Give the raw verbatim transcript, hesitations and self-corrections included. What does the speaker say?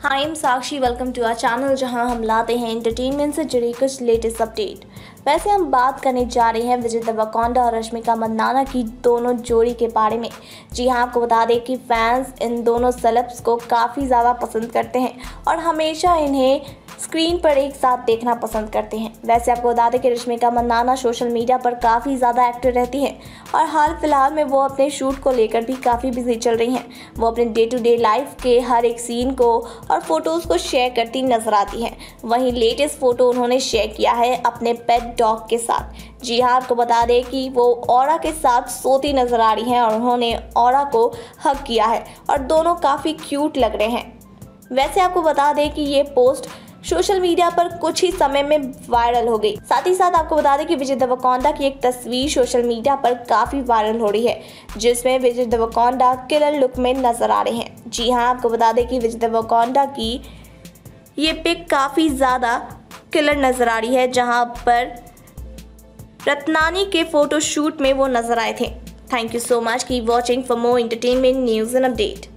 Hi I am Sakshi, welcome to our channel जहां हम लाते हैं एंटरटेनमेंट से जुड़ी कुछ लेटेस्ट अपडेट। वैसे हम बात करने जा रहे हैं विजय देवरकोंडा और रश्मिका मंदाना की दोनों जोड़ी के बारे में। जी हां, आपको बता दें कि फैंस इन दोनों सेलेब्स को काफ़ी ज़्यादा पसंद करते हैं और हमेशा इन्हें स्क्रीन पर एक साथ देखना पसंद करते हैं। वैसे आपको बता दें कि रश्मिका मंदाना सोशल मीडिया पर काफ़ी ज़्यादा एक्टिव रहती हैं और हाल फिलहाल में वो अपने शूट को लेकर भी काफ़ी बिजी चल रही हैं। वो अपने डे टू डे लाइफ के हर एक सीन को और फोटोज़ को शेयर करती नजर आती हैं। वहीं लेटेस्ट फोटो उन्होंने शेयर किया है अपने पेट डॉग के साथ। जी हाँ, आपको बता दें कि वो ऑरा के साथ सोती नजर आ रही हैं और उन्होंने ऑरा को हग किया है और दोनों काफ़ी क्यूट लग रहे हैं। वैसे आपको बता दें कि ये पोस्ट सोशल मीडिया पर कुछ ही समय में वायरल हो गई। साथ ही साथ आपको बता दें कि विजय देवरकोंडा की एक तस्वीर सोशल मीडिया पर काफ़ी वायरल हो रही है, जिसमें विजय देवरकोंडा किलर लुक में नजर आ रहे हैं। जी हाँ, आपको बता दें कि विजय देवरकोंडा की ये पिक काफ़ी ज़्यादा किलर नजर आ रही है, जहाँ पर रत्नानी के फोटो शूट में वो नजर आए थे। Thank you so much, keep watching for more entertainment news and update.